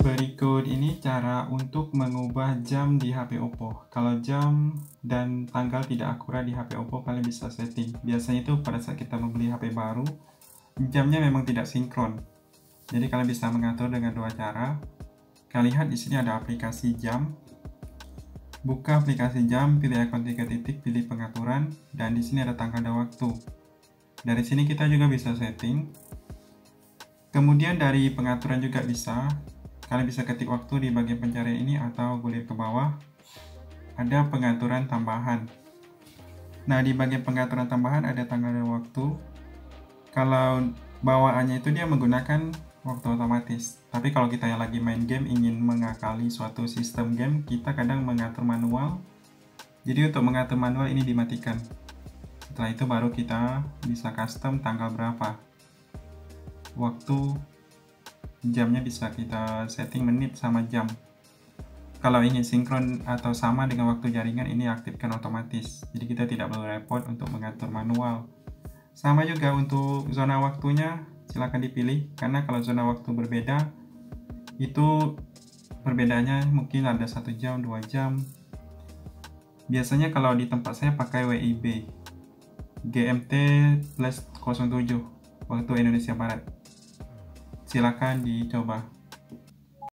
Berikut ini cara untuk mengubah jam di HP Oppo. Kalau jam dan tanggal tidak akurat di HP Oppo, kalian bisa setting. Biasanya itu pada saat kita membeli HP baru, jamnya memang tidak sinkron. Jadi kalian bisa mengatur dengan dua cara. Kalian lihat di sini ada aplikasi jam. Buka aplikasi jam, pilih ikon 3 titik, pilih pengaturan, dan di sini ada tanggal dan waktu. Dari sini kita juga bisa setting. Kemudian dari pengaturan juga bisa. Kalian bisa ketik waktu di bagian pencarian ini atau gulir ke bawah. Ada pengaturan tambahan. Nah, di bagian pengaturan tambahan ada tanggal dan waktu. Kalau bawaannya itu dia menggunakan waktu otomatis. Tapi kalau kita yang lagi main game ingin mengakali suatu sistem game, kita kadang mengatur manual. Jadi untuk mengatur manual ini dimatikan. Setelah itu baru kita bisa custom tanggal berapa. Waktu jamnya bisa kita setting menit sama jam. Kalau ingin sinkron atau sama dengan waktu jaringan, ini aktifkan otomatis. Jadi kita tidak perlu repot untuk mengatur manual. Sama juga untuk zona waktunya, silakan dipilih. Karena kalau zona waktu berbeda, itu perbedaannya mungkin ada 1 jam, 2 jam. Biasanya kalau di tempat saya pakai WIB, GMT plus 07, waktu Indonesia Barat. Silakan dicoba.